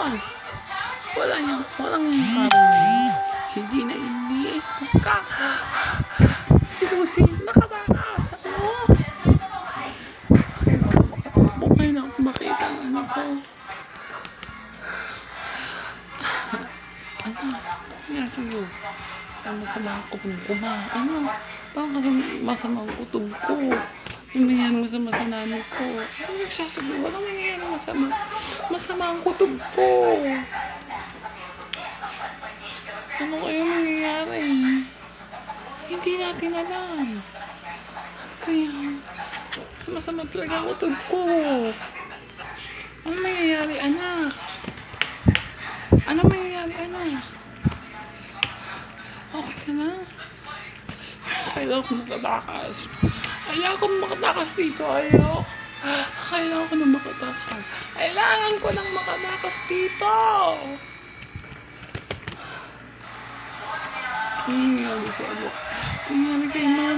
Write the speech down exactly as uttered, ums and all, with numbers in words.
yun. Wala niya, walang yung karong na yun. Hindi na hindi. Ka. Si Lucy, nakabaka. Ano? Bukay na ako makita ng anak ko. Ano? Ano sa'yo? Ano masama ang kutob ko ma? Ano? Bakit masama ang kutob ko? Yung nangyayari masama sa nanay ko. Ano nagsasabi? Walang nangyayari masama. Masama ang kutob ko. Ano kayo nangyayari? Hindi natin alam. Kaya, masama talaga ang kutob ko. Ano nangyayari, anak? Ano nangyayari, anak? Okay ka na? Kailangan ko makatakas. Kailangan ko makatakas dito. Ayaw. Kailangan ko na makatakas. Kailangan ko nang makatakas dito. Ano nangyayari sa ano? Ano nangyayari kay Ma?